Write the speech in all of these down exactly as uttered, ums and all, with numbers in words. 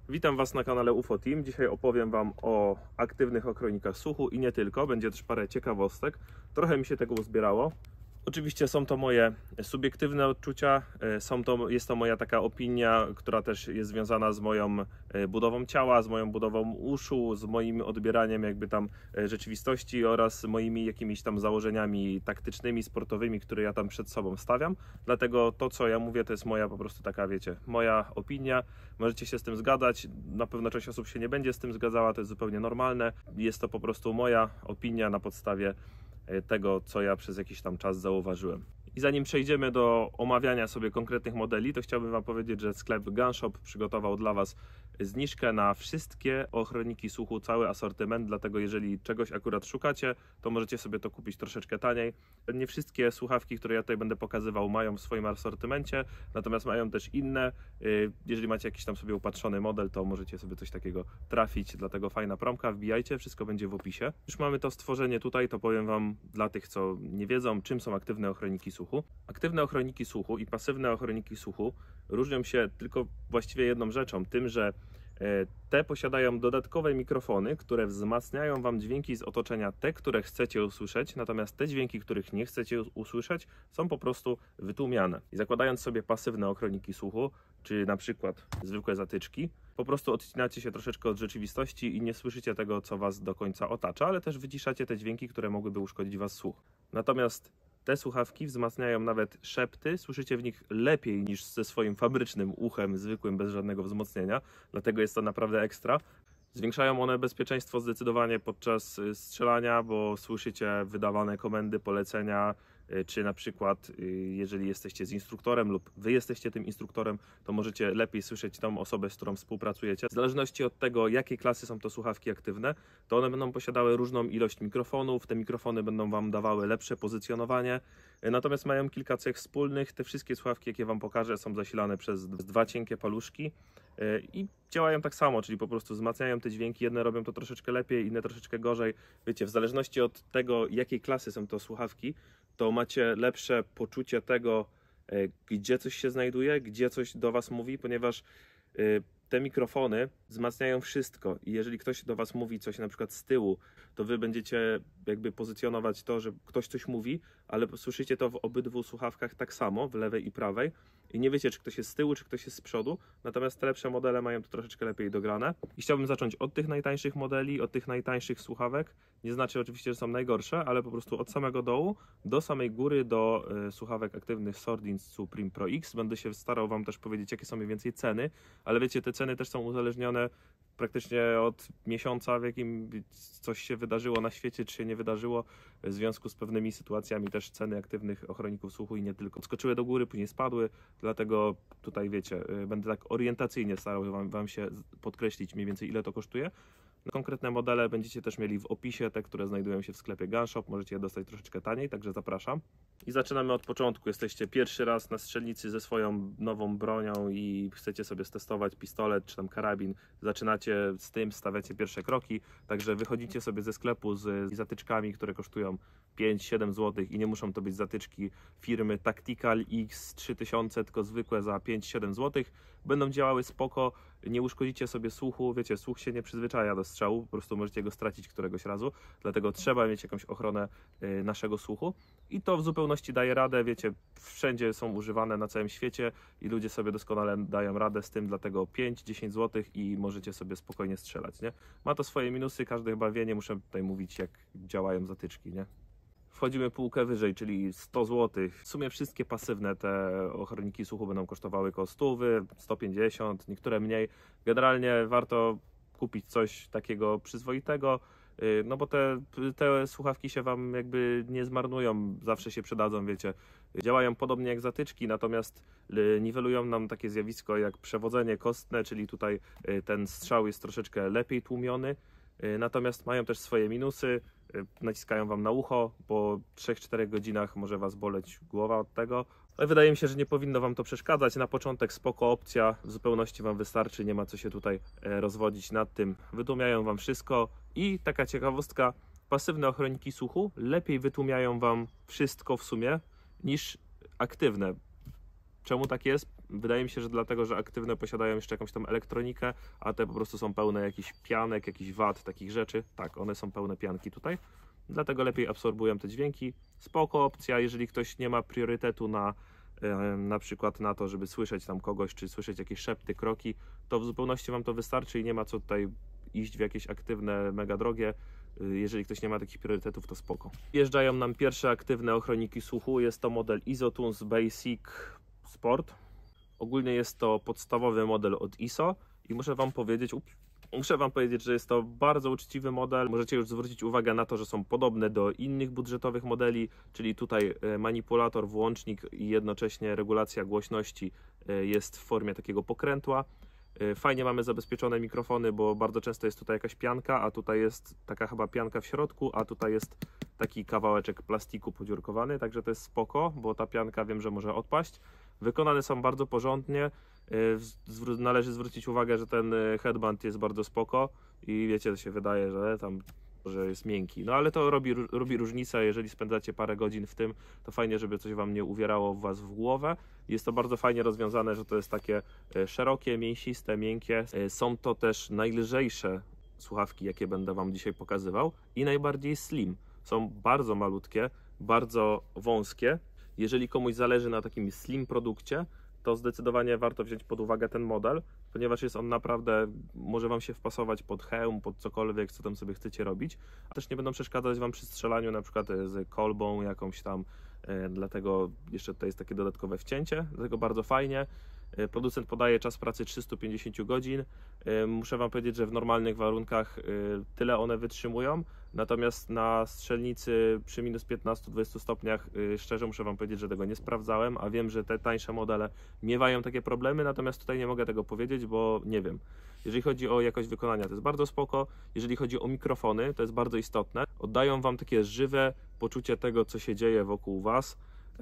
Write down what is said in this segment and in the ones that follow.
Witam Was na kanale U F O Team. Dzisiaj opowiem Wam o aktywnych ochronnikach słuchu i nie tylko. Będzie też parę ciekawostek. Trochę mi się tego uzbierało. Oczywiście są to moje subiektywne odczucia, są to, jest to moja taka opinia, która też jest związana z moją budową ciała, z moją budową uszu, z moim odbieraniem jakby tam rzeczywistości oraz moimi jakimiś tam założeniami taktycznymi, sportowymi, które ja tam przed sobą stawiam. Dlatego to, co ja mówię, to jest moja po prostu taka, wiecie, moja opinia. Możecie się z tym zgadzać, na pewno część osób się nie będzie z tym zgadzała, to jest zupełnie normalne. Jest to po prostu moja opinia na podstawie tego, co ja przez jakiś tam czas zauważyłem. I zanim przejdziemy do omawiania sobie konkretnych modeli, to chciałbym Wam powiedzieć, że sklep Gunshop przygotował dla Was zniżkę na wszystkie ochronniki słuchu, cały asortyment, dlatego jeżeli czegoś akurat szukacie, to możecie sobie to kupić troszeczkę taniej. Nie wszystkie słuchawki, które ja tutaj będę pokazywał, mają w swoim asortymencie, natomiast mają też inne. Jeżeli macie jakiś tam sobie upatrzony model, to możecie sobie coś takiego trafić, dlatego fajna promka, wbijajcie, wszystko będzie w opisie. Już mamy to stworzenie tutaj, to powiem Wam dla tych, co nie wiedzą, czym są aktywne ochronniki słuchu. Aktywne ochronniki słuchu i pasywne ochronniki słuchu różnią się tylko właściwie jedną rzeczą, tym, że te posiadają dodatkowe mikrofony, które wzmacniają Wam dźwięki z otoczenia, te, które chcecie usłyszeć, natomiast te dźwięki, których nie chcecie usłyszeć, są po prostu wytłumiane. I zakładając sobie pasywne ochronniki słuchu, czy na przykład zwykłe zatyczki, po prostu odcinacie się troszeczkę od rzeczywistości i nie słyszycie tego, co Was do końca otacza, ale też wyciszacie te dźwięki, które mogłyby uszkodzić Was słuch. Natomiast te słuchawki wzmacniają nawet szepty, słyszycie w nich lepiej niż ze swoim fabrycznym uchem, zwykłym, bez żadnego wzmocnienia, dlatego jest to naprawdę ekstra. Zwiększają one bezpieczeństwo zdecydowanie podczas strzelania, bo słyszycie wydawane komendy, polecenia, czy na przykład jeżeli jesteście z instruktorem lub wy jesteście tym instruktorem, to możecie lepiej słyszeć tą osobę, z którą współpracujecie. W zależności od tego, jakiej klasy są to słuchawki aktywne, to one będą posiadały różną ilość mikrofonów, te mikrofony będą Wam dawały lepsze pozycjonowanie, natomiast mają kilka cech wspólnych. Te wszystkie słuchawki, jakie Wam pokażę, są zasilane przez dwa cienkie paluszki i działają tak samo, czyli po prostu wzmacniają te dźwięki, jedne robią to troszeczkę lepiej, inne troszeczkę gorzej. Wiecie, w zależności od tego, jakiej klasy są to słuchawki, to macie lepsze poczucie tego, gdzie coś się znajduje, gdzie coś do Was mówi, ponieważ te mikrofony wzmacniają wszystko i jeżeli ktoś do Was mówi coś na przykład z tyłu, to Wy będziecie jakby pozycjonować to, że ktoś coś mówi, ale słyszycie to w obydwu słuchawkach tak samo, w lewej i prawej i nie wiecie, czy ktoś jest z tyłu, czy ktoś jest z przodu, natomiast te lepsze modele mają to troszeczkę lepiej dograne. I chciałbym zacząć od tych najtańszych modeli, od tych najtańszych słuchawek. Nie znaczy oczywiście, że są najgorsze, ale po prostu od samego dołu do samej góry do y, słuchawek aktywnych Sordin Supreme Pro X. Będę się starał Wam też powiedzieć, jakie są mniej więcej ceny, ale wiecie, te ceny też są uzależnione praktycznie od miesiąca, w jakim coś się wydarzyło na świecie, czy się nie wydarzyło, w związku z pewnymi sytuacjami też ceny aktywnych ochronników słuchu i nie tylko skoczyły do góry, później spadły, dlatego tutaj wiecie, będę tak orientacyjnie starał wam, wam się podkreślić mniej więcej, ile to kosztuje. Konkretne modele będziecie też mieli w opisie, te, które znajdują się w sklepie Gunshop, możecie je dostać troszeczkę taniej, także zapraszam. I zaczynamy od początku. Jesteście pierwszy raz na strzelnicy ze swoją nową bronią i chcecie sobie stestować pistolet czy tam karabin. Zaczynacie z tym, stawiacie pierwsze kroki, także wychodzicie sobie ze sklepu z zatyczkami, które kosztują pięć siedem złotych i nie muszą to być zatyczki firmy Tactical X trzy tysiące, tylko zwykłe za pięć siedem złotych. Będą działały spoko, nie uszkodzicie sobie słuchu, wiecie, słuch się nie przyzwyczaja do strzału, po prostu możecie go stracić któregoś razu, dlatego trzeba mieć jakąś ochronę y, naszego słuchu i to w zupełności daje radę, wiecie, wszędzie są używane na całym świecie i ludzie sobie doskonale dają radę z tym, dlatego pięć dziesięć złotych i możecie sobie spokojnie strzelać, nie? Ma to swoje minusy, każdy chyba wie, nie muszę tutaj mówić, jak działają zatyczki, nie? Wchodzimy półkę wyżej, czyli sto złotych. W sumie wszystkie pasywne te ochronniki słuchu będą kosztowały około sto, sto pięćdziesiąt, niektóre mniej. Generalnie warto kupić coś takiego przyzwoitego, no bo te, te słuchawki się Wam jakby nie zmarnują, zawsze się przydadzą, wiecie. Działają podobnie jak zatyczki, natomiast niwelują nam takie zjawisko jak przewodzenie kostne, czyli tutaj ten strzał jest troszeczkę lepiej tłumiony. Natomiast mają też swoje minusy, naciskają Wam na ucho, po trzech czterech godzinach może Was boleć głowa od tego. Ale wydaje mi się, że nie powinno Wam to przeszkadzać. Na początek spoko opcja, w zupełności Wam wystarczy, nie ma co się tutaj rozwodzić nad tym. Wytłumiają Wam wszystko i taka ciekawostka, pasywne ochronniki słuchu lepiej wytłumiają Wam wszystko w sumie niż aktywne. Czemu tak jest? Wydaje mi się, że dlatego, że aktywne posiadają jeszcze jakąś tam elektronikę, a te po prostu są pełne jakichś pianek, jakichś wad, takich rzeczy. Tak, one są pełne pianki tutaj. Dlatego lepiej absorbują te dźwięki. Spoko opcja, jeżeli ktoś nie ma priorytetu na na przykład na to, żeby słyszeć tam kogoś, czy słyszeć jakieś szepty, kroki, to w zupełności Wam to wystarczy i nie ma co tutaj iść w jakieś aktywne, mega drogie. Jeżeli ktoś nie ma takich priorytetów, to spoko. Wjeżdżają nam pierwsze aktywne ochroniki słuchu. Jest to model Isotunes Basic Sport. Ogólnie jest to podstawowy model od I S O i muszę Wam powiedzieć, ups, muszę Wam powiedzieć, że jest to bardzo uczciwy model. Możecie już zwrócić uwagę na to, że są podobne do innych budżetowych modeli, czyli tutaj manipulator, włącznik i jednocześnie regulacja głośności jest w formie takiego pokrętła. Fajnie mamy zabezpieczone mikrofony, bo bardzo często jest tutaj jakaś pianka, a tutaj jest taka chyba pianka w środku, a tutaj jest taki kawałeczek plastiku podziurkowany, także to jest spoko, bo ta pianka wiem, że może odpaść. Wykonane są bardzo porządnie. Należy zwrócić uwagę, że ten headband jest bardzo spoko i wiecie, to się wydaje, że tam że jest miękki. No ale to robi, robi różnicę, jeżeli spędzacie parę godzin w tym, to fajnie, żeby coś Wam nie uwierało w Was w głowę. Jest to bardzo fajnie rozwiązane, że to jest takie szerokie, mięsiste, miękkie. Są to też najlżejsze słuchawki, jakie będę Wam dzisiaj pokazywał i najbardziej slim. Są bardzo malutkie, bardzo wąskie. Jeżeli komuś zależy na takim slim produkcie, to zdecydowanie warto wziąć pod uwagę ten model, ponieważ jest on naprawdę, może Wam się wpasować pod hełm, pod cokolwiek, co tam sobie chcecie robić, a też nie będą przeszkadzać Wam przy strzelaniu na przykład z kolbą jakąś tam, e, dlatego jeszcze tutaj jest takie dodatkowe wcięcie, dlatego bardzo fajnie. E, producent podaje czas pracy trzysta pięćdziesiąt godzin. E, muszę Wam powiedzieć, że w normalnych warunkach e, tyle one wytrzymują, natomiast na strzelnicy przy minus piętnastu do dwudziestu stopniach e, szczerze muszę Wam powiedzieć, że tego nie sprawdzałem, a wiem, że te tańsze modele miewają takie problemy, natomiast tutaj nie mogę tego powiedzieć, bo nie wiem. Jeżeli chodzi o jakość wykonania, to jest bardzo spoko. Jeżeli chodzi o mikrofony, to jest bardzo istotne. Oddają Wam takie żywe poczucie tego, co się dzieje wokół Was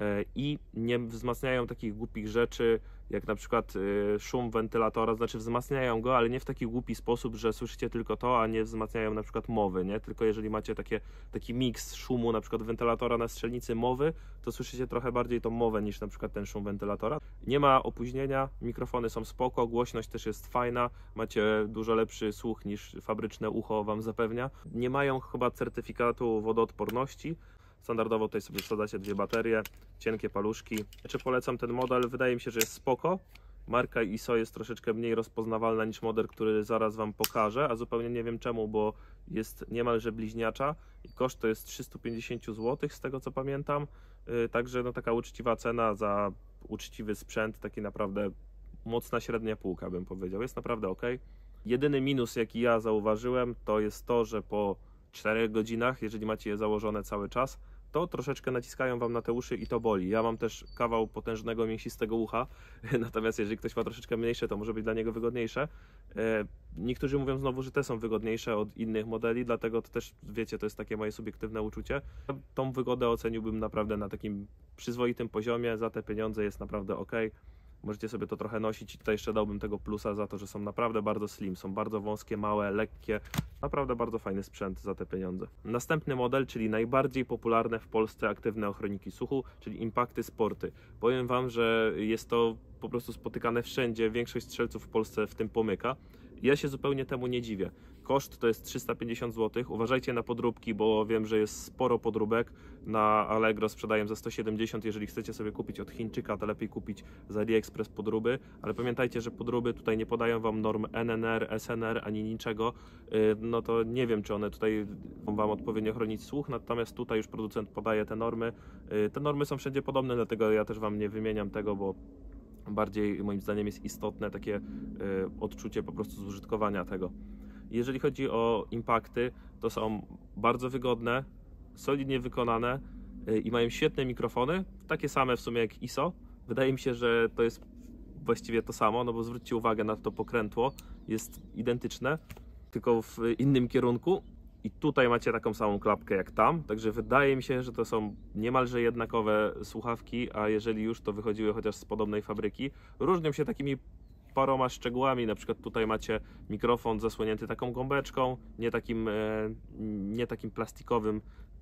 i nie wzmacniają takich głupich rzeczy, jak na przykład szum wentylatora, znaczy wzmacniają go, ale nie w taki głupi sposób, że słyszycie tylko to, a nie wzmacniają na przykład mowy, nie? Tylko jeżeli macie takie, taki miks szumu na przykład wentylatora na strzelnicy mowy, to słyszycie trochę bardziej tą mowę niż na przykład ten szum wentylatora. Nie ma opóźnienia, mikrofony są spoko, głośność też jest fajna, macie dużo lepszy słuch niż fabryczne ucho Wam zapewnia. Nie mają chyba certyfikatu wodoodporności. Standardowo tutaj sobie wsadzacie dwie baterie, cienkie paluszki. Czy polecam ten model? Wydaje mi się, że jest spoko. Marka I S O jest troszeczkę mniej rozpoznawalna niż model, który zaraz Wam pokażę, a zupełnie nie wiem czemu, bo jest niemalże bliźniacza i koszt to jest trzysta pięćdziesiąt złotych z tego co pamiętam. Yy, także no, taka uczciwa cena za uczciwy sprzęt, taki naprawdę mocna średnia półka bym powiedział. Jest naprawdę ok. Jedyny minus jaki ja zauważyłem to jest to, że po czterech godzinach, jeżeli macie je założone cały czas, to troszeczkę naciskają Wam na te uszy i to boli. Ja mam też kawał potężnego, mięsistego ucha, natomiast jeżeli ktoś ma troszeczkę mniejsze, to może być dla niego wygodniejsze. Niektórzy mówią znowu, że te są wygodniejsze od innych modeli, dlatego to też, wiecie, to jest takie moje subiektywne uczucie. Tą wygodę oceniłbym naprawdę na takim przyzwoitym poziomie, za te pieniądze jest naprawdę ok. Możecie sobie to trochę nosić i tutaj jeszcze dałbym tego plusa za to, że są naprawdę bardzo slim, są bardzo wąskie, małe, lekkie, naprawdę bardzo fajny sprzęt za te pieniądze. Następny model, czyli najbardziej popularne w Polsce aktywne ochroniki słuchu, czyli Impacty Sporty. Powiem Wam, że jest to po prostu spotykane wszędzie, większość strzelców w Polsce w tym pomyka. Ja się zupełnie temu nie dziwię. Koszt to jest trzysta pięćdziesiąt złotych. Uważajcie na podróbki, bo wiem, że jest sporo podróbek. Na Allegro sprzedają za sto siedemdziesiąt. Jeżeli chcecie sobie kupić od Chińczyka, to lepiej kupić z AliExpress podróby. Ale pamiętajcie, że podróby tutaj nie podają Wam norm N N R, S N R ani niczego. No to nie wiem, czy one tutaj Wam odpowiednio chronić słuch. Natomiast tutaj już producent podaje te normy. Te normy są wszędzie podobne, dlatego ja też Wam nie wymieniam tego, bo bardziej moim zdaniem jest istotne takie odczucie po prostu zużytkowania tego. Jeżeli chodzi o impakty, to są bardzo wygodne, solidnie wykonane i mają świetne mikrofony, takie same w sumie jak I S O. Wydaje mi się, że to jest właściwie to samo, no bo zwróćcie uwagę na to pokrętło, jest identyczne, tylko w innym kierunku. I tutaj macie taką samą klapkę jak tam, także wydaje mi się, że to są niemalże jednakowe słuchawki, a jeżeli już, to wychodziły chociaż z podobnej fabryki. Różnią się takimi paroma szczegółami, na przykład tutaj macie mikrofon zasłonięty taką gąbeczką, nie takim, nie takim plastikowym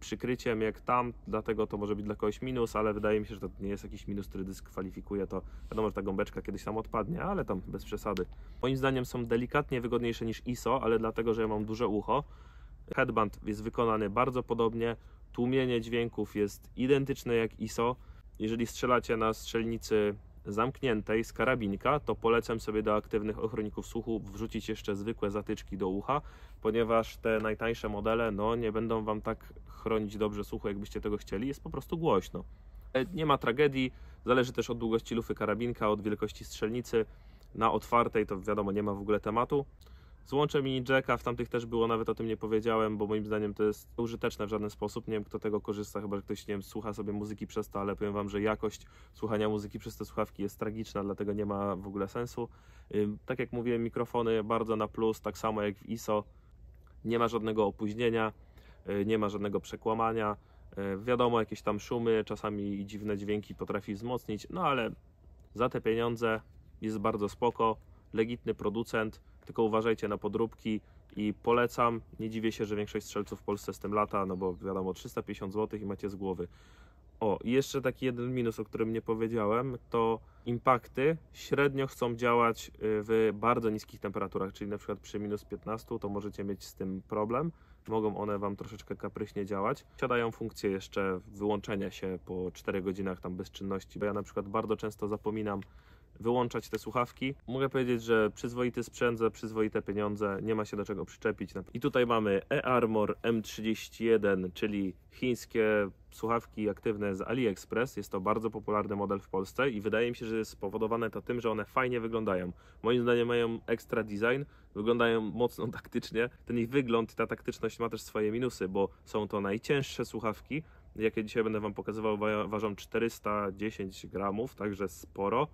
przykryciem jak tam, dlatego to może być dla kogoś minus, ale wydaje mi się, że to nie jest jakiś minus, który dyskwalifikuje to. Wiadomo, że ta gąbeczka kiedyś tam odpadnie, ale tam bez przesady. Moim zdaniem są delikatnie wygodniejsze niż I S O, ale dlatego, że ja mam duże ucho. Headband jest wykonany bardzo podobnie, tłumienie dźwięków jest identyczne jak I S O. Jeżeli strzelacie na strzelnicy zamkniętej z karabinka, to polecam sobie do aktywnych ochroników słuchu wrzucić jeszcze zwykłe zatyczki do ucha, ponieważ te najtańsze modele no, nie będą Wam tak chronić dobrze słuchu, jakbyście tego chcieli, jest po prostu głośno. Nie ma tragedii, zależy też od długości lufy karabinka, od wielkości strzelnicy. Na otwartej to wiadomo, nie ma w ogóle tematu. Złącze mini jacka, w tamtych też było, nawet o tym nie powiedziałem, bo moim zdaniem to jest użyteczne w żaden sposób. Nie wiem, kto tego korzysta, chyba że ktoś, nie wiem, słucha sobie muzyki przez to, ale powiem Wam, że jakość słuchania muzyki przez te słuchawki jest tragiczna, dlatego nie ma w ogóle sensu. Tak jak mówiłem, mikrofony bardzo na plus, tak samo jak w I S O. Nie ma żadnego opóźnienia, nie ma żadnego przekłamania. Wiadomo, jakieś tam szumy, czasami dziwne dźwięki potrafi wzmocnić, no ale za te pieniądze jest bardzo spoko, legitny producent. Tylko uważajcie na podróbki i polecam. Nie dziwię się, że większość strzelców w Polsce z tym lata, no bo wiadomo, trzysta pięćdziesiąt złotych i macie z głowy. O, i jeszcze taki jeden minus, o którym nie powiedziałem, to impakty średnio chcą działać w bardzo niskich temperaturach, czyli na przykład przy minus piętnaście to możecie mieć z tym problem. Mogą one Wam troszeczkę kapryśnie działać. Posiadają funkcję jeszcze wyłączenia się po czterech godzinach tam bezczynności, bo ja na przykład bardzo często zapominam wyłączać te słuchawki. Mogę powiedzieć, że przyzwoity sprzęt za przyzwoite pieniądze, nie ma się do czego przyczepić. I tutaj mamy eArmor M trzydzieści jeden, czyli chińskie słuchawki aktywne z AliExpress. Jest to bardzo popularny model w Polsce i wydaje mi się, że jest spowodowane to tym, że one fajnie wyglądają. Moim zdaniem mają ekstra design, wyglądają mocno taktycznie. Ten ich wygląd i ta taktyczność ma też swoje minusy, bo są to najcięższe słuchawki, jakie dzisiaj będę Wam pokazywał, ważą czterysta dziesięć gramów, także sporo.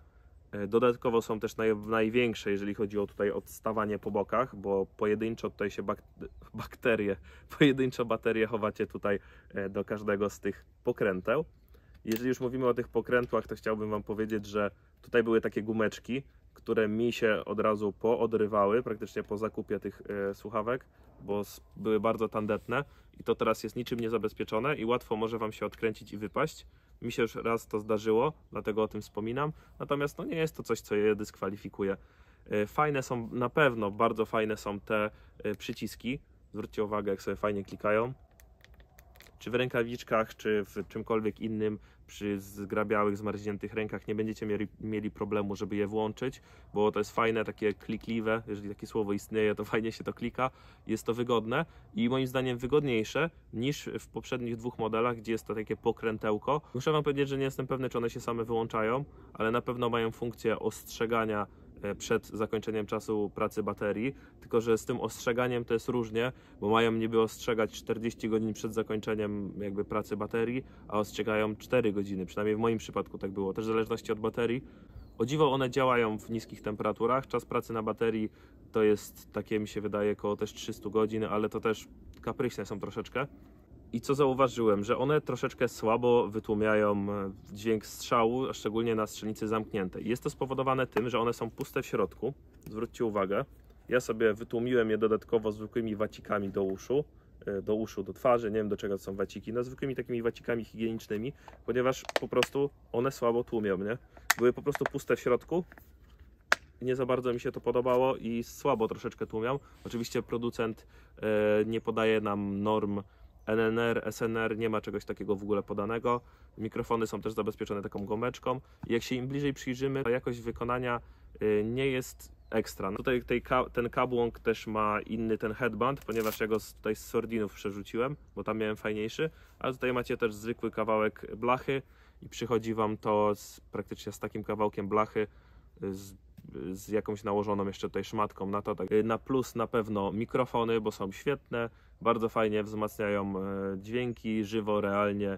Dodatkowo są też naj, największe, jeżeli chodzi o tutaj odstawanie po bokach, bo pojedynczo tutaj się bak, bakterie, pojedynczo baterie chowacie tutaj do każdego z tych pokręteł. Jeżeli już mówimy o tych pokrętłach, to chciałbym Wam powiedzieć, że tutaj były takie gumeczki, które mi się od razu poodrywały, praktycznie po zakupie tych e, słuchawek, bo były bardzo tandetne i to teraz jest niczym niezabezpieczone i łatwo może Wam się odkręcić i wypaść. Mi się już raz to zdarzyło, dlatego o tym wspominam, natomiast no nie jest to coś, co je dyskwalifikuje. Fajne są, na pewno bardzo fajne są te przyciski, zwróćcie uwagę, jak sobie fajnie klikają. Czy w rękawiczkach, czy w czymkolwiek innym, przy zgrabiałych, zmarzniętych rękach nie będziecie mieli, mieli problemu, żeby je włączyć, bo to jest fajne, takie klikliwe, jeżeli takie słowo istnieje, to fajnie się to klika, jest to wygodne i moim zdaniem wygodniejsze niż w poprzednich dwóch modelach, gdzie jest to takie pokrętełko. Muszę Wam powiedzieć, że nie jestem pewny, czy one się same wyłączają, ale na pewno mają funkcję ostrzegania przed zakończeniem czasu pracy baterii, tylko że z tym ostrzeganiem to jest różnie, bo mają niby ostrzegać czterdzieści godzin przed zakończeniem jakby pracy baterii, a ostrzegają cztery godziny, przynajmniej w moim przypadku tak było, też w zależności od baterii. O dziwo one działają w niskich temperaturach, czas pracy na baterii to jest takie, mi się wydaje, około też trzysta godzin, ale to też kapryśne są troszeczkę. I co zauważyłem, że one troszeczkę słabo wytłumiają dźwięk strzału, a szczególnie na strzelnicy zamkniętej. Jest to spowodowane tym, że one są puste w środku. Zwróćcie uwagę, ja sobie wytłumiłem je dodatkowo zwykłymi wacikami do uszu, do uszu, do twarzy, nie wiem do czego są waciki, no zwykłymi takimi wacikami higienicznymi, ponieważ po prostu one słabo tłumią, nie? Były po prostu puste w środku. Nie za bardzo mi się to podobało i słabo troszeczkę tłumią. Oczywiście producent e, nie podaje nam norm N N R, S N R, nie ma czegoś takiego w ogóle podanego. Mikrofony są też zabezpieczone taką gąbeczką. I jak się im bliżej przyjrzymy, to jakość wykonania y, nie jest ekstra. No tutaj tej, ten kabłąk też ma inny ten headband, ponieważ ja go z, tutaj z Sordinów przerzuciłem, bo tam miałem fajniejszy. Ale tutaj macie też zwykły kawałek blachy i przychodzi Wam to z, praktycznie z takim kawałkiem blachy, z, z jakąś nałożoną jeszcze tutaj szmatką na to. Tak. Na plus na pewno mikrofony, bo są świetne, bardzo fajnie wzmacniają dźwięki, żywo, realnie.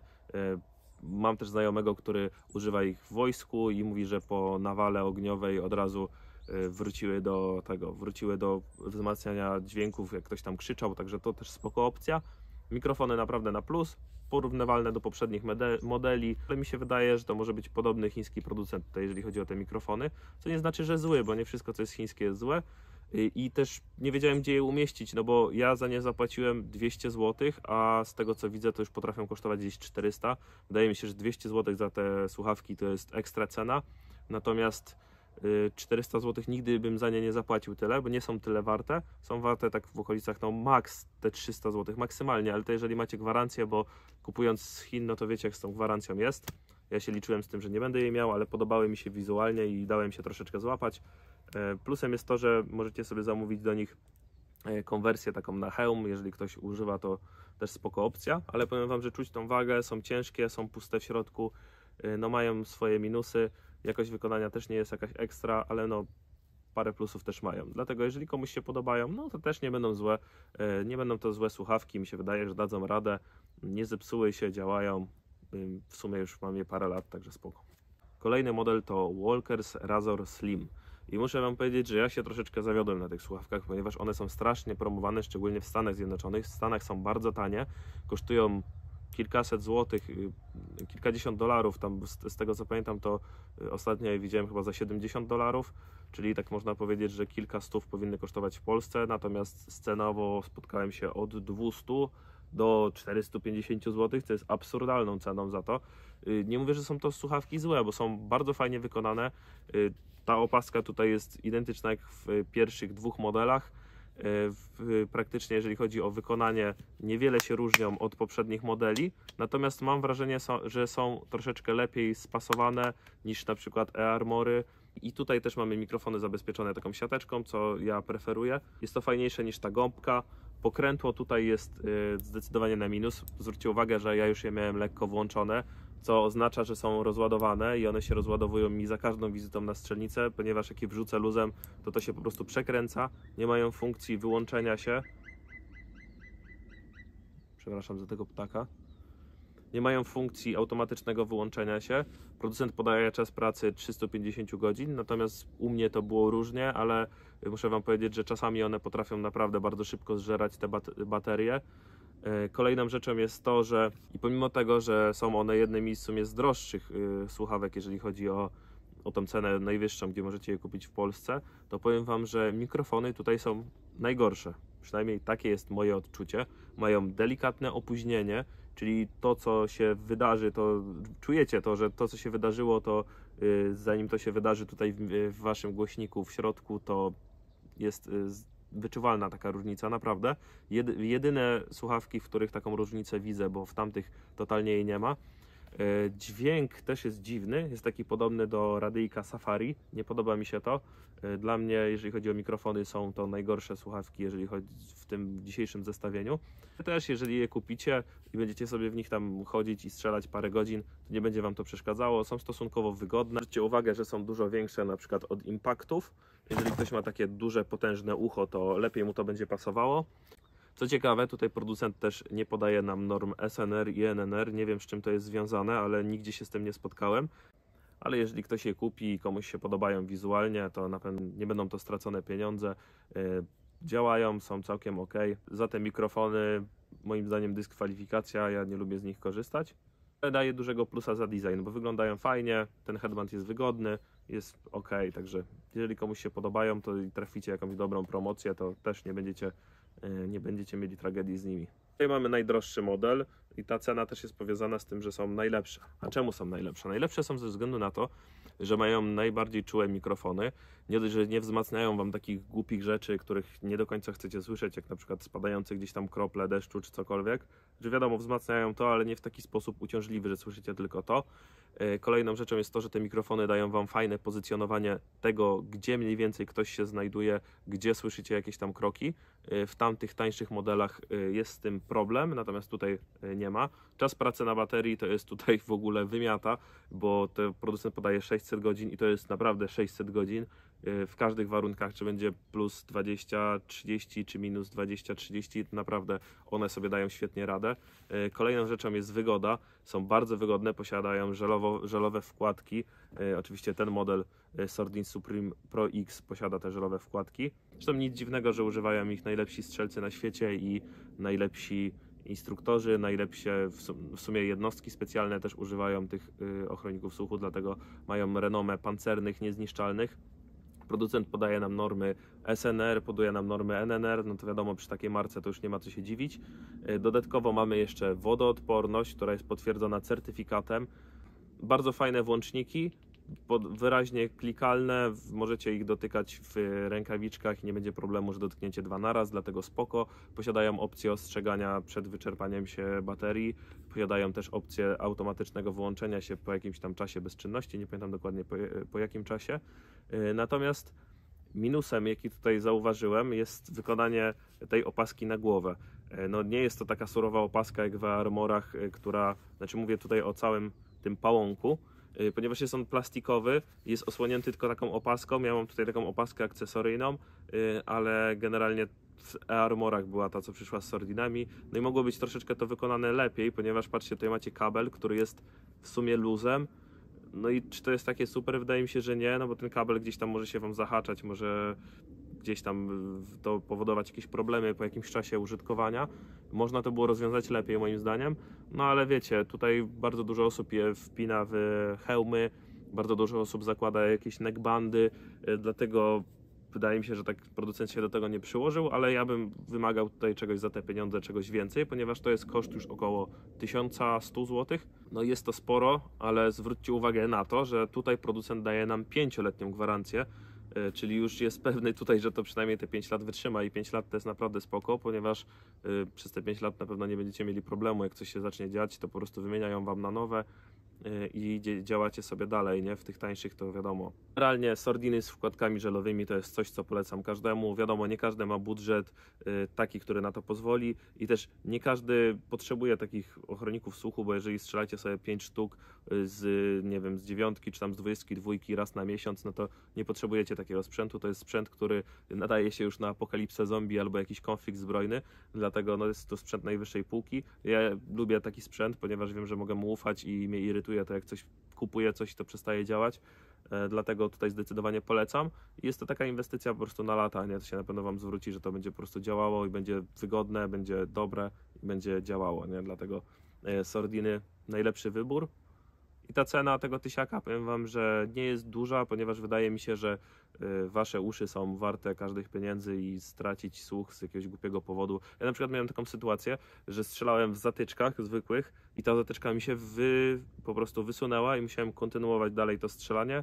Mam też znajomego, który używa ich w wojsku i mówi, że po nawale ogniowej od razu wróciły do tego, wróciły do wzmacniania dźwięków, jak ktoś tam krzyczał, także to też spoko opcja. Mikrofony naprawdę na plus, porównywalne do poprzednich modeli, ale mi się wydaje, że to może być podobny chiński producent tutaj, jeżeli chodzi o te mikrofony, co nie znaczy, że zły, bo nie wszystko co jest chińskie jest złe. i też nie wiedziałem, gdzie je umieścić, no bo ja za nie zapłaciłem dwieście złotych, a z tego co widzę, to już potrafią kosztować gdzieś czterysta. Wydaje mi się, że dwieście złotych za te słuchawki to jest ekstra cena, natomiast czterysta złotych nigdy bym za nie nie zapłacił tyle, bo nie są tyle warte. Są warte tak w okolicach, no max te trzysta złotych, maksymalnie, ale to jeżeli macie gwarancję, bo kupując z Chin, no to wiecie, jak z tą gwarancją jest. Ja się liczyłem z tym, że nie będę jej miał, ale podobały mi się wizualnie i dałem się troszeczkę złapać. Plusem jest to, że możecie sobie zamówić do nich konwersję taką na hełm, jeżeli ktoś używa, to też spoko opcja, ale powiem wam, że czuć tą wagę, są ciężkie, są puste w środku, no mają swoje minusy, jakość wykonania też nie jest jakaś ekstra, ale no parę plusów też mają, dlatego jeżeli komuś się podobają, no to też nie będą złe, nie będą to złe słuchawki, mi się wydaje, że dadzą radę, nie zepsuły się, działają, w sumie już mam je parę lat, także spoko. Kolejny model to Walkers Razor Slim. I muszę wam powiedzieć, że ja się troszeczkę zawiodłem na tych słuchawkach, ponieważ one są strasznie promowane, szczególnie w Stanach Zjednoczonych. W Stanach są bardzo tanie, kosztują kilkaset złotych, kilkadziesiąt dolarów, tam z, z tego co pamiętam, to ostatnio je widziałem chyba za siedemdziesiąt dolarów, czyli tak można powiedzieć, że kilka stów powinny kosztować w Polsce, natomiast cenowo spotkałem się od dwustu do czterystu pięćdziesięciu złotych, co jest absurdalną ceną za to. Nie mówię, że są to słuchawki złe, bo są bardzo fajnie wykonane. Ta opaska tutaj jest identyczna jak w pierwszych dwóch modelach. W, praktycznie jeżeli chodzi o wykonanie, niewiele się różnią od poprzednich modeli, natomiast mam wrażenie, że są troszeczkę lepiej spasowane niż na przykład e-armory. I tutaj też mamy mikrofony zabezpieczone taką siateczką, co ja preferuję. Jest to fajniejsze niż ta gąbka. Pokrętło tutaj jest zdecydowanie na minus. Zwróćcie uwagę, że ja już je miałem lekko włączone, co oznacza, że są rozładowane i one się rozładowują mi za każdą wizytą na strzelnicę, ponieważ jak je wrzucę luzem, to to się po prostu przekręca. Nie mają funkcji wyłączenia się. Przepraszam za tego ptaka. Nie mają funkcji automatycznego wyłączenia się. Producent podaje czas pracy trzysta pięćdziesiąt godzin, natomiast u mnie to było różnie, ale muszę wam powiedzieć, że czasami one potrafią naprawdę bardzo szybko zżerać te baterie. Kolejną rzeczą jest to, że i pomimo tego, że są one jednymi z sumie z droższych słuchawek, jeżeli chodzi o, o tą cenę najwyższą, gdzie możecie je kupić w Polsce, to powiem wam, że mikrofony tutaj są najgorsze. Przynajmniej takie jest moje odczucie. Mają delikatne opóźnienie, czyli to, co się wydarzy, to czujecie to, że to, co się wydarzyło, to yy, zanim to się wydarzy tutaj w, w waszym głośniku w środku, to jest yy, wyczuwalna taka różnica, naprawdę. Jedy, jedyne słuchawki, w których taką różnicę widzę, bo w tamtych totalnie jej nie ma. Yy, dźwięk też jest dziwny, jest taki podobny do radyjka Safari, nie podoba mi się to. Yy, dla mnie, jeżeli chodzi o mikrofony, są to najgorsze słuchawki, jeżeli chodzi w tym dzisiejszym zestawieniu. Też jeżeli je kupicie i będziecie sobie w nich tam chodzić i strzelać parę godzin, to nie będzie wam to przeszkadzało, są stosunkowo wygodne. Zwróćcie uwagę, że są dużo większe na przykład od Impactów. Jeżeli ktoś ma takie duże, potężne ucho, to lepiej mu to będzie pasowało. Co ciekawe, tutaj producent też nie podaje nam norm S N R i N N R, nie wiem z czym to jest związane, ale nigdzie się z tym nie spotkałem. Ale jeżeli ktoś je kupi i komuś się podobają wizualnie, to na pewno nie będą to stracone pieniądze. Działają, są całkiem ok. Za te mikrofony moim zdaniem dyskwalifikacja, ja nie lubię z nich korzystać. Ale daje dużego plusa za design, bo wyglądają fajnie, ten headband jest wygodny, jest ok, także jeżeli komuś się podobają, to traficie jakąś dobrą promocję, to też nie będziecie, nie będziecie mieli tragedii z nimi. Tutaj mamy najdroższy model i ta cena też jest powiązana z tym, że są najlepsze. A czemu są najlepsze? Najlepsze są ze względu na to, że mają najbardziej czułe mikrofony. Nie dość, że nie wzmacniają wam takich głupich rzeczy, których nie do końca chcecie słyszeć, jak na przykład spadające gdzieś tam krople deszczu czy cokolwiek. Że wiadomo, wzmacniają to, ale nie w taki sposób uciążliwy, że słyszycie tylko to. Kolejną rzeczą jest to, że te mikrofony dają wam fajne pozycjonowanie tego, gdzie mniej więcej ktoś się znajduje, gdzie słyszycie jakieś tam kroki. W tamtych tańszych modelach jest z tym problem, natomiast tutaj nie ma. Czas pracy na baterii to jest tutaj w ogóle wymiata, bo to producent podaje sześćset godzin i to jest naprawdę sześćset godzin w każdych warunkach, czy będzie plus dwadzieścia trzydzieści, czy minus dwadzieścia trzydzieści, naprawdę one sobie dają świetnie radę. Kolejną rzeczą jest wygoda, są bardzo wygodne, posiadają żelowo, żelowe wkładki, oczywiście ten model Sordin Supreme Pro X posiada te żelowe wkładki. Zresztą nic dziwnego, że używają ich najlepsi strzelcy na świecie i najlepsi instruktorzy, najlepsze w sumie jednostki specjalne też używają tych ochronników słuchu, dlatego mają renomę pancernych, niezniszczalnych. Producent podaje nam normy S N R, poduje nam normy N N R, no to wiadomo, przy takiej marce to już nie ma co się dziwić. Dodatkowo mamy jeszcze wodoodporność, która jest potwierdzona certyfikatem. Bardzo fajne włączniki, wyraźnie klikalne, możecie ich dotykać w rękawiczkach i nie będzie problemu, że dotknięcie dwa naraz, dlatego spoko. Posiadają opcję ostrzegania przed wyczerpaniem się baterii, posiadają też opcję automatycznego wyłączenia się po jakimś tam czasie bezczynności, nie pamiętam dokładnie po, po jakim czasie. Natomiast minusem, jaki tutaj zauważyłem, jest wykonanie tej opaski na głowę. No nie jest to taka surowa opaska jak w Armorach, która, znaczy mówię tutaj o całym tym pałąku, ponieważ jest on plastikowy, jest osłonięty tylko taką opaską. Ja mam tutaj taką opaskę akcesoryjną, ale generalnie w Armorach była ta, co przyszła z Sordinami. No i mogło być troszeczkę to wykonane lepiej, ponieważ patrzcie, tutaj macie kabel, który jest w sumie luzem. No i czy to jest takie super? Wydaje mi się, że nie, no bo ten kabel gdzieś tam może się wam zahaczać, może gdzieś tam to powodować jakieś problemy po jakimś czasie użytkowania. Można to było rozwiązać lepiej moim zdaniem, no ale wiecie, tutaj bardzo dużo osób je wpina w hełmy, bardzo dużo osób zakłada jakieś neckbandy, dlatego wydaje mi się, że tak producent się do tego nie przyłożył, ale ja bym wymagał tutaj czegoś za te pieniądze, czegoś więcej, ponieważ to jest koszt już około tysiąc sto złotych. No jest to sporo, ale zwróćcie uwagę na to, że tutaj producent daje nam pięcioletnią gwarancję, czyli już jest pewny tutaj, że to przynajmniej te pięć lat wytrzyma i pięć lat to jest naprawdę spoko, ponieważ przez te pięć lat na pewno nie będziecie mieli problemu, jak coś się zacznie dziać, to po prostu wymieniają wam na nowe i działacie sobie dalej, nie? W tych tańszych to wiadomo. Generalnie Sordiny z wkładkami żelowymi to jest coś, co polecam każdemu. Wiadomo, nie każdy ma budżet y, taki, który na to pozwoli i też nie każdy potrzebuje takich ochroników słuchu, bo jeżeli strzelacie sobie pięć sztuk z, nie wiem, z dziewiątki czy tam z dwudziestki dwójki raz na miesiąc, no to nie potrzebujecie takiego sprzętu. To jest sprzęt, który nadaje się już na apokalipsę zombie albo jakiś konflikt zbrojny, dlatego no, jest to sprzęt najwyższej półki. Ja lubię taki sprzęt, ponieważ wiem, że mogę mu ufać i mnie irytuje to, jak coś kupuję, coś to przestaje działać, e, dlatego tutaj zdecydowanie polecam. Jest to taka inwestycja po prostu na lata, nie? To się na pewno wam zwróci, że to będzie po prostu działało i będzie wygodne, będzie dobre i będzie działało, nie? Dlatego e, Sordiny najlepszy wybór. I ta cena tego tysiaka, powiem wam, że nie jest duża, ponieważ wydaje mi się, że y, wasze uszy są warte każdych pieniędzy i stracić słuch z jakiegoś głupiego powodu. Ja na przykład miałem taką sytuację, że strzelałem w zatyczkach zwykłych i ta zatyczka mi się wy, po prostu wysunęła i musiałem kontynuować dalej to strzelanie. Y,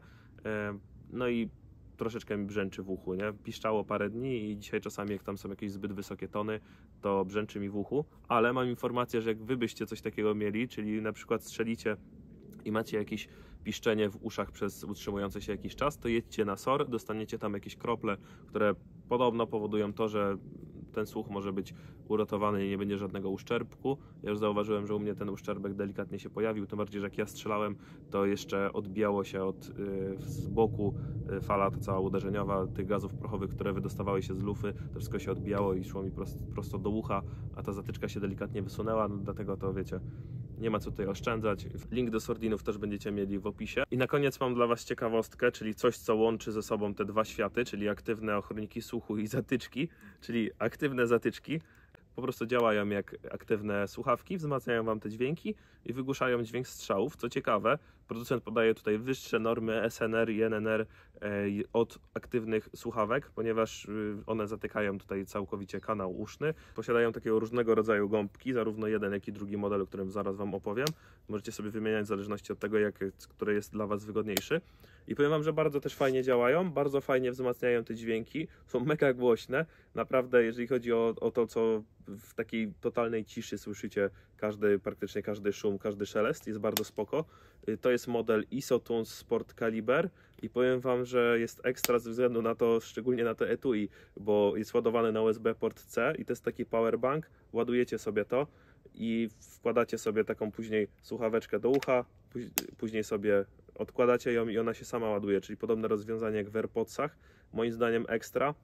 no i troszeczkę mi brzęczy w uchu, nie? Piszczało parę dni i dzisiaj czasami, jak tam są jakieś zbyt wysokie tony, to brzęczy mi w uchu, ale mam informację, że jak wy byście coś takiego mieli, czyli na przykład strzelicie i macie jakieś piszczenie w uszach przez utrzymujący się jakiś czas, to jedźcie na S O R, dostaniecie tam jakieś krople, które podobno powodują to, że ten słuch może być uratowany i nie będzie żadnego uszczerbku. Ja już zauważyłem, że u mnie ten uszczerbek delikatnie się pojawił, tym bardziej, że jak ja strzelałem, to jeszcze odbijało się od yy, z boku yy, fala ta cała uderzeniowa tych gazów prochowych, które wydostawały się z lufy, to wszystko się odbijało i szło mi prosto, prosto do ucha, a ta zatyczka się delikatnie wysunęła, no, dlatego to wiecie, nie ma co tutaj oszczędzać. Link do Sordinów też będziecie mieli w opisie. I na koniec mam dla was ciekawostkę, czyli coś, co łączy ze sobą te dwa światy, czyli aktywne ochronniki słuchu i zatyczki, czyli aktywne zatyczki po prostu działają jak aktywne słuchawki, wzmacniają wam te dźwięki i wygłuszają dźwięk strzałów. Co ciekawe, producent podaje tutaj wyższe normy S N R i N N R od aktywnych słuchawek, ponieważ one zatykają tutaj całkowicie kanał uszny. Posiadają takiego różnego rodzaju gąbki, zarówno jeden, jak i drugi model, o którym zaraz wam opowiem. Możecie sobie wymieniać w zależności od tego, jak, który jest dla was wygodniejszy. I powiem wam, że bardzo też fajnie działają, bardzo fajnie wzmacniają te dźwięki, są mega głośne. Naprawdę, jeżeli chodzi o, o to, co w takiej totalnej ciszy słyszycie, każdy, praktycznie każdy szum, każdy szelest, jest bardzo spoko. To jest model Isotunes Sport Caliber i powiem wam, że jest ekstra ze względu na to, szczególnie na te etui, bo jest ładowany na U S B port C i to jest taki powerbank, ładujecie sobie to i wkładacie sobie taką później słuchaweczkę do ucha, później sobie odkładacie ją i ona się sama ładuje, czyli podobne rozwiązanie jak w AirPodsach, moim zdaniem ekstra.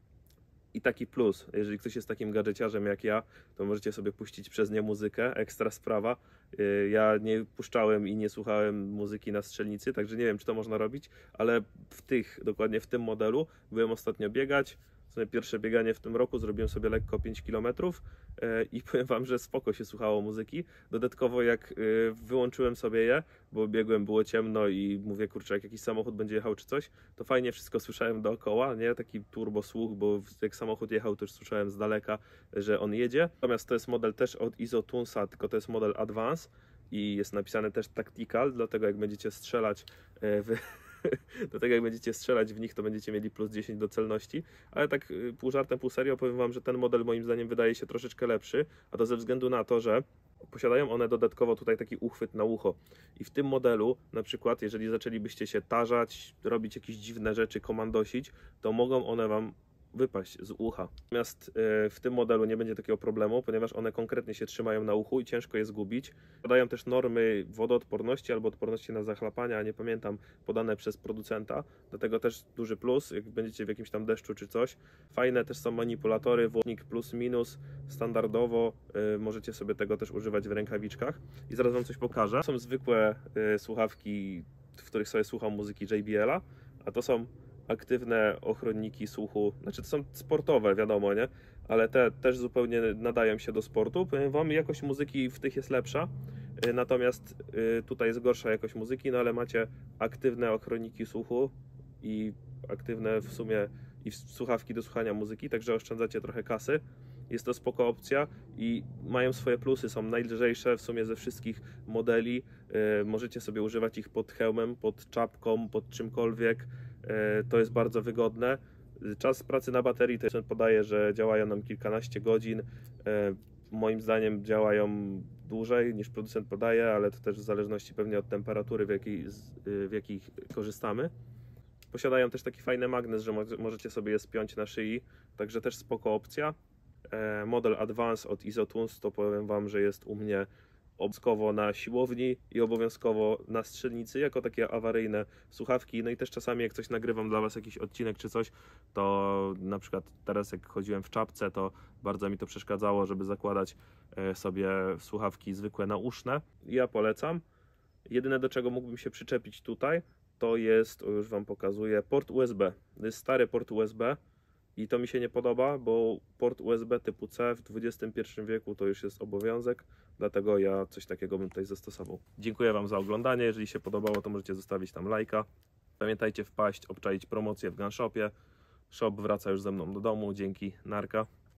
I taki plus, jeżeli ktoś jest takim gadżeciarzem jak ja, to możecie sobie puścić przez nie muzykę, ekstra sprawa. Ja nie puszczałem i nie słuchałem muzyki na strzelnicy, także nie wiem, czy to można robić, ale w tych, dokładnie w tym modelu byłem ostatnio biegać, sumie pierwsze bieganie w tym roku, zrobiłem sobie lekko pięć kilometrów i powiem Wam, że spoko się słuchało muzyki. Dodatkowo jak wyłączyłem sobie je, bo biegłem, było ciemno i mówię, kurczę, jak jakiś samochód będzie jechał czy coś, to fajnie wszystko słyszałem dookoła, nie? Taki turbo słuch, bo jak samochód jechał, to już słyszałem z daleka, że on jedzie. Natomiast to jest model też od Isotunsa, tylko to jest model Advance i jest napisane też Tactical, dlatego jak będziecie strzelać w... do tego jak będziecie strzelać w nich, to będziecie mieli plus dziesięć do celności, ale tak pół żartem, pół serio powiem Wam, że ten model moim zdaniem wydaje się troszeczkę lepszy, a to ze względu na to, że posiadają one dodatkowo tutaj taki uchwyt na ucho i w tym modelu na przykład, jeżeli zaczęlibyście się tarzać, robić jakieś dziwne rzeczy, komandosić, to mogą one Wam wypaść z ucha. Natomiast w tym modelu nie będzie takiego problemu, ponieważ one konkretnie się trzymają na uchu i ciężko je zgubić. Podają też normy wodoodporności albo odporności na zachlapania, nie pamiętam, podane przez producenta. Dlatego też duży plus, jak będziecie w jakimś tam deszczu czy coś. Fajne też są manipulatory, włącznik plus minus, standardowo. Yy, możecie sobie tego też używać w rękawiczkach. I zaraz Wam coś pokażę. Są zwykłe yy, słuchawki, w których sobie słucham muzyki J B L-a, a to są aktywne ochronniki słuchu, znaczy to są sportowe, wiadomo, nie? Ale te też zupełnie nadają się do sportu. Powiem Wam, jakość muzyki w tych jest lepsza, natomiast tutaj jest gorsza jakość muzyki, no ale macie aktywne ochronniki słuchu i aktywne w sumie i słuchawki do słuchania muzyki, także oszczędzacie trochę kasy. Jest to spoko opcja i mają swoje plusy, są najlżejsze w sumie ze wszystkich modeli. Możecie sobie używać ich pod hełmem, pod czapką, pod czymkolwiek. To jest bardzo wygodne. Czas pracy na baterii to podaje, że działają nam kilkanaście godzin. Moim zdaniem działają dłużej niż producent podaje, ale to też w zależności pewnie od temperatury, w jakiej, w jakiej korzystamy. Posiadają też taki fajny magnes, że możecie sobie je spiąć na szyi, także też spoko opcja. Model Advance od Isotuns to powiem Wam, że jest u mnie obowiązkowo na siłowni i obowiązkowo na strzelnicy, jako takie awaryjne słuchawki. No i też czasami jak coś nagrywam dla Was, jakiś odcinek czy coś, to na przykład teraz jak chodziłem w czapce, to bardzo mi to przeszkadzało, żeby zakładać sobie słuchawki zwykłe nauszne. Ja polecam. Jedyne, do czego mógłbym się przyczepić tutaj, to jest, o już Wam pokazuję, port U S B. To jest stary port U S B. I to mi się nie podoba, bo port U S B typu C w dwudziestym pierwszym wieku to już jest obowiązek, dlatego ja coś takiego bym tutaj zastosował. Dziękuję Wam za oglądanie, jeżeli się podobało, to możecie zostawić tam lajka. Pamiętajcie wpaść, obczaić promocję w Gunshopie. Shop wraca już ze mną do domu, dzięki, narka.